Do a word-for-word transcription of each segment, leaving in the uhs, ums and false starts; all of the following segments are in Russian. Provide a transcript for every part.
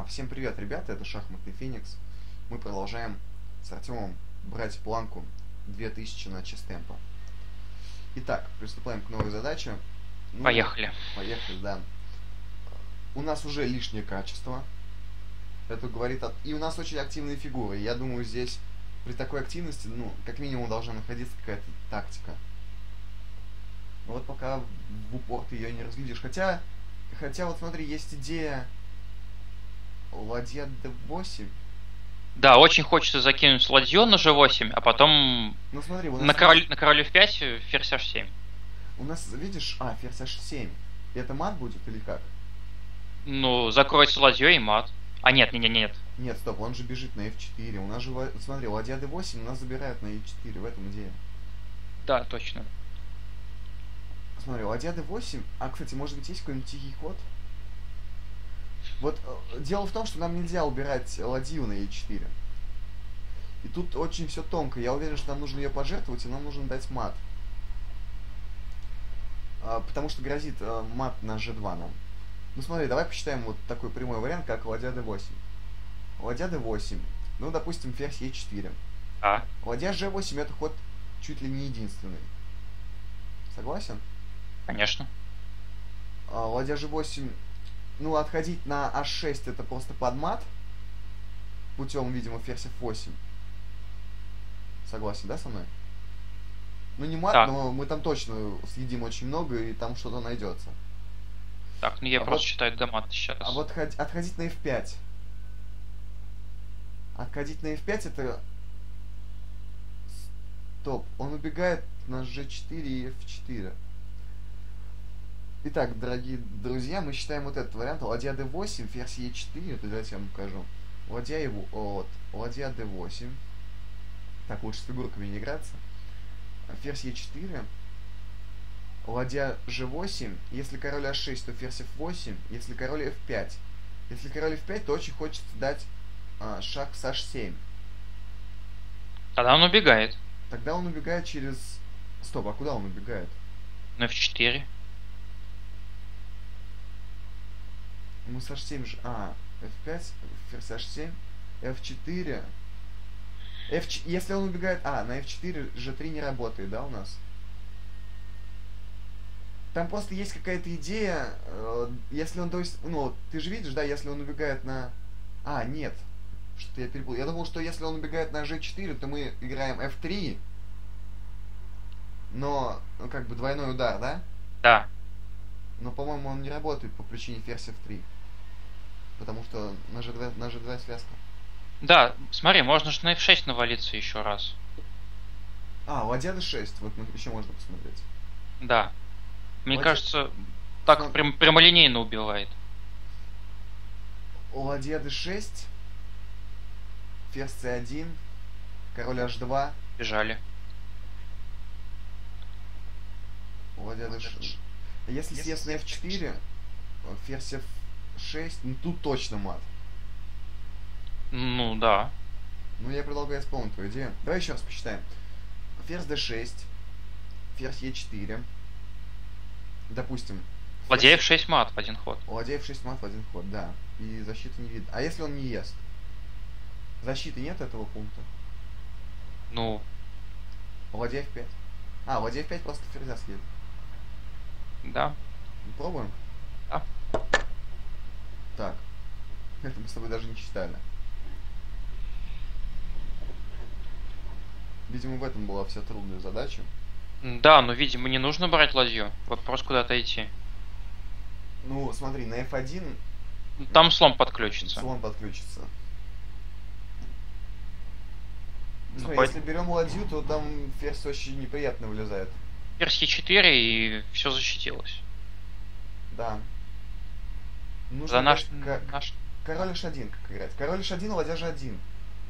Всем привет, ребята, это Шахматный Феникс. Мы продолжаем с Артемом брать планку две тысячи на час темпа. Итак, приступаем к новой задаче. Ну, Поехали. Поехали, да. У нас уже лишнее качество. Это говорит от... И у нас очень активные фигуры. Я думаю, здесь при такой активности, ну, как минимум должна находиться какая-то тактика. Но вот пока в упор ты ее не разглядишь. Хотя, хотя вот смотри, есть идея ладья дэ восемь. Да, очень хочется закинуть ладью на же восемь, а потом Ну смотри, у нас на, король, есть... на король эф пять, ферзь аш семь. У нас, видишь, а, ферзь аш семь. Это мат будет или как? Ну, закроется ладьей и мат. А нет, нет, нет, нет. Нет, стоп, он же бежит на эф четыре. У нас же, смотри, ладья дэ восемь, у нас забирают на е четыре, в этом идея. Да, точно. Смотри, ладья дэ восемь. А, кстати, может быть, есть какой-нибудь тихий ход? Вот э, дело в том, что нам нельзя убирать ладью на е четыре. И тут очень все тонко. Я уверен, что нам нужно ее пожертвовать, и нам нужно дать мат. А, потому что грозит э, мат на же два нам. Ну смотри, давай посчитаем вот такой прямой вариант, как ладья дэ восемь. Ладья дэ восемь. Ну, допустим, ферзь е четыре. А? Ладья же восемь это ход чуть ли не единственный. Согласен? Конечно. А, ладья же восемь. Ну, отходить на аш шесть это просто под мат. Путем, видимо, ферзь эф восемь. Согласен, да, со мной? Ну, не мат, Так. но мы там точно съедим очень много, и там что-то найдется. Так, ну я А просто вот, считаю до мата сейчас. а вот ход- отходить на эф пять. Отходить на эф пять это... Стоп, он убегает на же четыре и эф четыре. Итак, дорогие друзья, мы считаем вот этот вариант. Ладья дэ восемь, ферзь е четыре. Давайте я вам покажу. Ладья его... Вот. Ладья дэ восемь. Так, лучше с фигурками не играться. Ферзь е четыре. Ладья же восемь. Если король аш шесть, то ферзь эф восемь. Если король эф пять. Если король эф пять, то очень хочется дать а, шаг с аш семь. Тогда он убегает. Тогда он убегает через... Стоп, а куда он убегает? На эф четыре. Мы с аш семь же... А, эф пять, ферзь аш семь, эф четыре. F... Если он убегает... А, на эф четыре же три не работает, да, у нас? Там просто есть какая-то идея, э, если он, то есть, ну, ты же видишь, да, если он убегает на... А, нет, что-то я перепутал. Я думал, что если он убегает на же четыре, то мы играем эф три, но, ну, как бы двойной удар, да? Да. Но, по-моему, он не работает по причине ферзь эф три, потому что на же два, на же два связка. Да, смотри, можно же на эф шесть навалиться еще раз. А, ладья дэ шесть, вот мы еще можно посмотреть. Да. Мне Ладья... кажется, так См... прям, прямолинейно убивает. Ладья дэ шесть, ферзь цэ один, король аш два. Бежали. Ладья дэ шесть. Если съест на эф четыре, ферзь эф шесть, ну тут точно мат. Ну, да. Ну, я предлагаю исполнить твою идею. Давай еще раз посчитаем. Ферзь дэ шесть, ферзь е четыре. Допустим. Ладья эф шесть мат в один ход. Ладья эф шесть мат в один ход, да. И защиты не видно. А если он не ест? Защиты нет этого пункта? Ну. Ладья эф пять. А, ладья эф пять просто ферзя съедет. Да. Пробуем? Да. Так. Это мы с тобой даже не читали. Видимо, в этом была вся трудная задача. Да, но, видимо, не нужно брать ладью. Вопрос куда-то идти. Ну, смотри, на эф один... Там слон подключится. Слон подключится. Ну, Смотри, по... если берем ладью, то там ферзь очень неприятно вылезает. Ферзь е четыре и все защитилось. Да. Нужно За наш... как... наш... Король аш один как играть. Король аш один, ладья же один.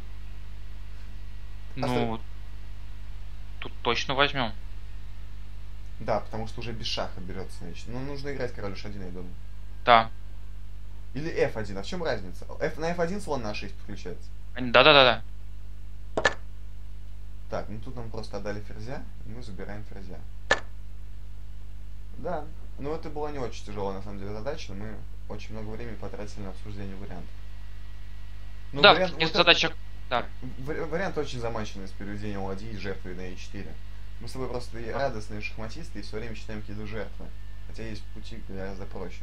Ну, Остав... тут точно возьмем. Да, потому что уже без шаха берется, значит. Ну, нужно играть король аш один, я думаю. Да. Или эф один. А в чем разница? F... На эф один слон на а шесть подключается. Да-да-да-да. Так, ну тут нам просто отдали ферзя, и мы забираем ферзя. Да. Ну, это была не очень тяжелая, на самом деле, задача, но мы очень много времени потратили на обсуждение вариантов. Ну, Да, вариант, каких вот задачах... Да. В- Вариант очень заманчивый с переведением ладьи и жертвой на е четыре. Мы с тобой просто и радостные шахматисты и все время считаем какие-то жертвы. Хотя есть пути гораздо проще.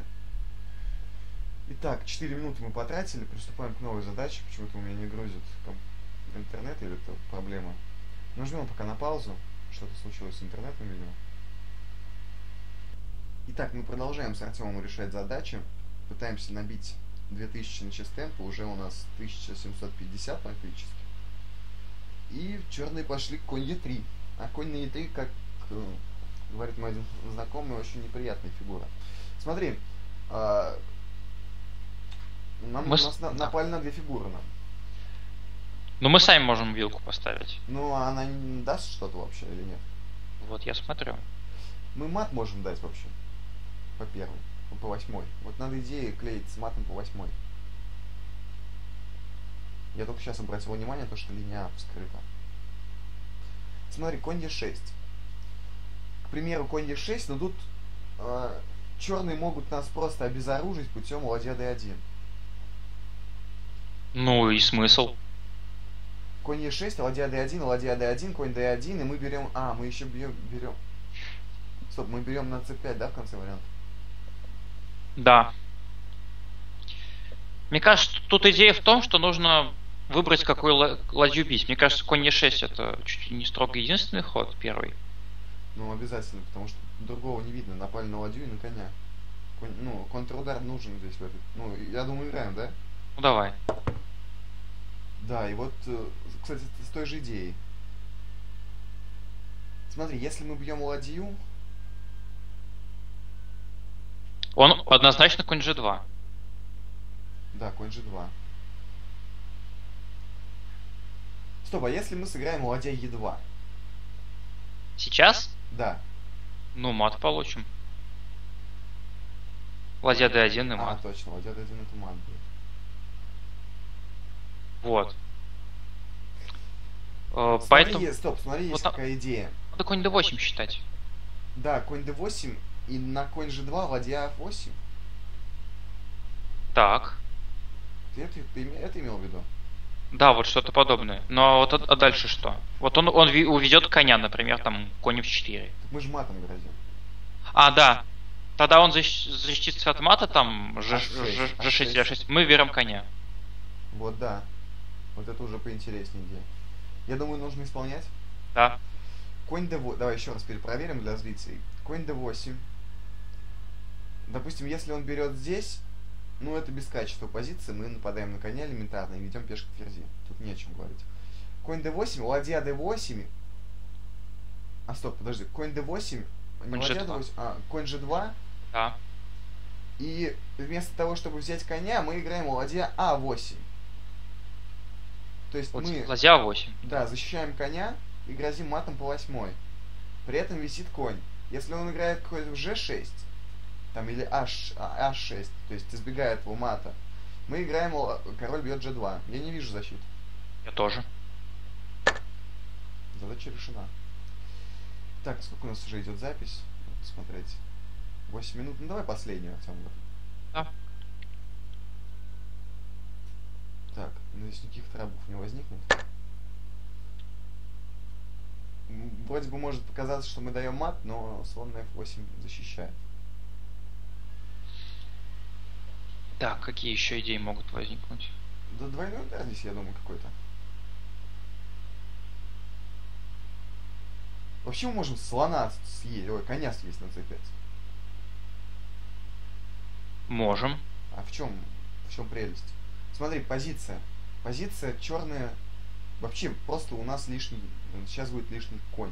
Итак, четыре минуты мы потратили, приступаем к новой задаче. Почему-то у меня не грузит интернет или это проблема. Нажмем пока на паузу. Что-то случилось с интернетом, видимо. Итак, мы продолжаем с Артемом решать задачи. Пытаемся набить две тысячи на чист темпо. Уже у нас тысяча семьсот пятьдесят практически. И черные пошли конь е три. А конь на е три, как э, говорит мой один знакомый, очень неприятная фигура. Смотри, э, нам, Мы... нас на, напали на две фигуры нам. Ну мы сами можем вилку поставить. Ну, а она не даст что-то вообще или нет? Вот я смотрю. Мы мат можем дать вообще. По первой. Ну, по восьмой. Вот надо идея клеить с матом по восьмой. Я только сейчас обратил внимание, то, что линия вскрыта. Смотри, конь е шесть. К примеру, конь е шесть, но тут э, черные могут нас просто обезоружить путем ладья дэ один. Ну и смысл? Конь е шесть, ладья дэ один, ладья дэ один, конь дэ один, и мы берем... А, мы еще берем... берем... Стоп, мы берем на цэ пять, да, в конце варианта? Да. Мне кажется, тут идея в том, что нужно выбрать, какую ладью бить. Мне кажется, конь е шесть это чуть ли не строго единственный ход, первый. Ну, обязательно, потому что другого не видно. Напали на ладью и на коня. Конь, ну, контрудар нужен здесь в этот... Ну, я думаю, играем, да? Ну, давай. Да, и вот, кстати, с той же идеей. Смотри, если мы бьем ладью... Он однозначно конь же два. Да, конь же два. Стоп, а если мы сыграем ладья е два? Сейчас? Да. Ну, мат получим. Ладья дэ один и мат. А, точно, ладья дэ один это мат будет. Вот. Смотри, Поэтому... стоп, смотри, есть вот какая идея. Надо конь дэ восемь считать. Да, конь дэ восемь и на конь же два ладья эф восемь. Так. Ты это, ты это имел в виду? Да, вот что-то подобное. Но вот а дальше что? Вот он, он уведет коня, например, там конь эф четыре. Так мы же матом грозим. А, да. Тогда он защ защитится от мата, там же шесть, же шесть. Мы берем коня. Вот да. Вот это уже поинтереснее идея. Я думаю, нужно исполнять. Да. Конь дэ восемь. Давай еще раз перепроверим для зрителей. Конь дэ восемь. Допустим, если он берет здесь, ну это без качества позиции, мы нападаем на коня элементарно и ведем пешку ферзи. Тут не о чем говорить. Конь дэ восемь, ладья дэ восемь. А стоп, подожди. Конь дэ восемь. Не ладья дэ восемь, а конь же два. Да. И вместо того, чтобы взять коня, мы играем ладья а восемь. То есть вот мы... Ладья восемь. Да, защищаем коня и грозим матом по восьмой. При этом висит конь. Если он играет конь в же шесть, там, или аш шесть, то есть избегает этого мата, мы играем, король бьет же два. Я не вижу защиты. Я тоже. Задача решена. Так, сколько у нас уже идет запись? Смотреть. восемь минут. Ну давай последнюю, Артем. Да. Так, надеюсь, никаких трабов не возникнет. Вроде бы может показаться, что мы даем мат, но слон на эф восемь защищает. Так, какие еще идеи могут возникнуть? Да двойной удар здесь, я думаю, какой-то. Вообще мы можем слона съесть, ой, коня съесть на цэ пять. Можем. А в чем, в чем прелесть? Смотри, позиция. Позиция черная. Вообще, просто у нас лишний... Сейчас будет лишний конь.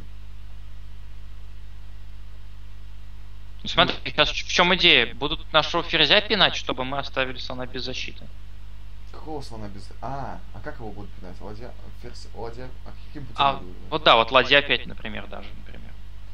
Смотри, сейчас в чем идея? Будут нашего ферзя пинать, чтобы мы оставили слона без защиты. Какого слона без... А, а как его будут пинать? Ладья... Ферзь... Ладья... А каким путем А, будут? вот да, вот ладья пять, например, даже, например.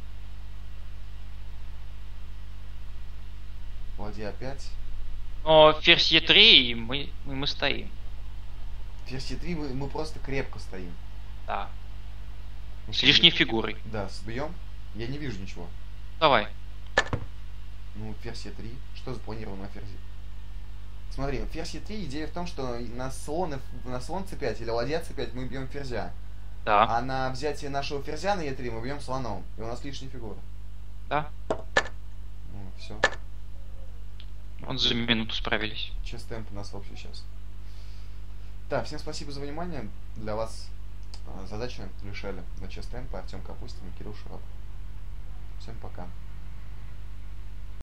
Ладья пять. Но ферзь е три, и мы, и мы стоим. Ферзь е три, мы, мы просто крепко стоим. Да. Ну, с лишней фигурой. Да, сбьем. Я не вижу ничего. Давай. Ну, ферзь е три. Что запланировано на ферзе? Смотри, ферзь е три, идея в том, что на слон, эф- на слон цэ пять или ладья цэ пять мы бьем ферзя. Да, А на взятие нашего ферзя на е три мы бьем слоном. И у нас лишняя фигура. да. Ну, все. Вот за минуту справились. Чес темп у нас вообще сейчас. Так, всем спасибо за внимание. Для вас э, задачу решали на чес темпа Артем Капустин и Кирилл Шаров. Всем пока.